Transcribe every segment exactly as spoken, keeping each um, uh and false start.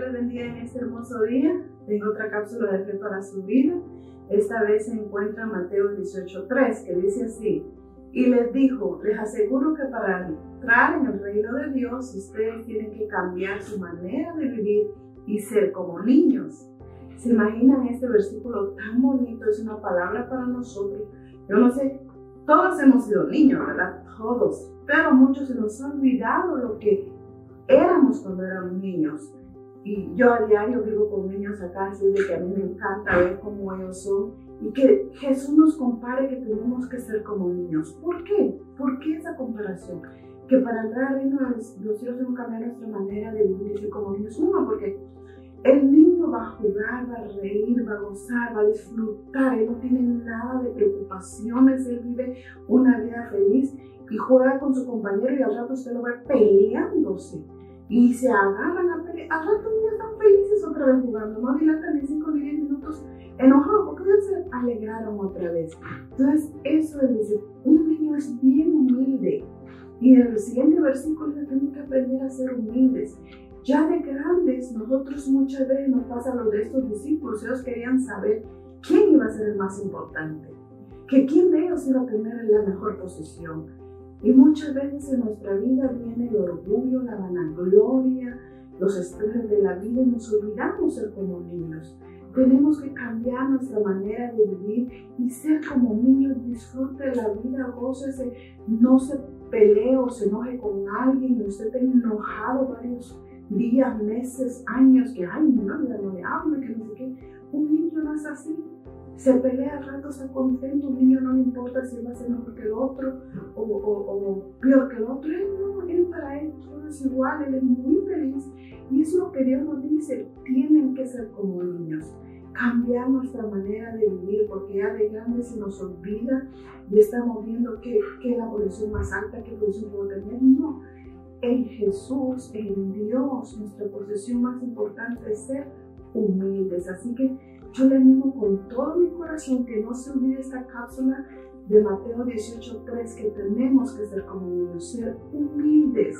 les bendiga en este hermoso día. Tengo otra cápsula de fe para su vida. Esta vez se encuentra en Mateo dieciocho tres, que dice así: y les dijo, les aseguro que para entrar en el reino de Dios, ustedes tienen que cambiar su manera de vivir y ser como niños. ¿Se imaginan este versículo tan bonito? Es una palabra para nosotros. Yo no sé, todos hemos sido niños, ¿verdad? Todos. Pero a muchos se nos ha olvidado lo que éramos cuando éramos niños. Y yo a diario vivo con niños acá, así de que a mí me encanta ver cómo ellos son. Y que Jesús nos compare que tenemos que ser como niños. ¿Por qué? ¿Por qué esa comparación? Que para entrar al reino de los cielos tenemos que cambiar nuestra manera de vivir y ser como niños. Uno, porque el niño va a jugar, va a reír, va a gozar, va a disfrutar. Él no tiene nada de preocupaciones. Él vive una vida feliz y juega con su compañero, y al rato usted lo ve peleándose. Y se agarran a pelear. Al rato ya están felices otra vez jugando. No dilatan ni cinco ni diez minutos enojados porque ya se alegraron otra vez. Entonces, eso es decir, un niño es bien humilde. Y en el siguiente versículo tenemos que aprender a ser humildes. Ya de grandes, nosotros muchas veces nos pasa lo de estos discípulos. Ellos querían saber quién iba a ser el más importante, que quién de ellos iba a tener la mejor posición. Y muchas veces en nuestra vida viene el orgullo, la vanagloria, los estrés de la vida, y nos olvidamos ser como niños. Tenemos que cambiar nuestra manera de vivir y ser como niños. Disfrute de la vida, gócese, no se pelee o se enoje con alguien, y usted está enojado varios días, meses, años, que ay, no, ya no le hablo, que no sé qué. Un niño no es así. Se pelea al rato, está contento. Un niño no le importa si va a ser mejor que el otro o, o, o peor que el otro. Él no, él para él todo es igual, él es muy feliz. Y es lo que Dios nos dice, tienen que ser como niños. Cambiar nuestra manera de vivir, porque ya de grande se nos olvida y estamos viendo que, que es la posición más alta, qué posición puedo tener. No, en Jesús, en Dios, nuestra posición más importante es ser humildes. Así que yo le animo con todo mi corazón que no se olvide esta cápsula de Mateo dieciocho tres, que tenemos que ser como niños, ser humildes,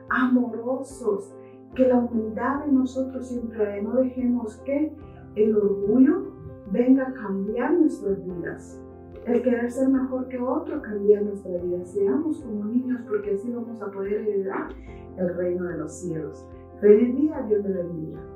amorosos, que la humildad de nosotros siempre, no dejemos que el orgullo venga a cambiar nuestras vidas. El querer ser mejor que otro cambia nuestra vida. Seamos como niños, porque así vamos a poder heredar el reino de los cielos. Feliz día, Dios te bendiga.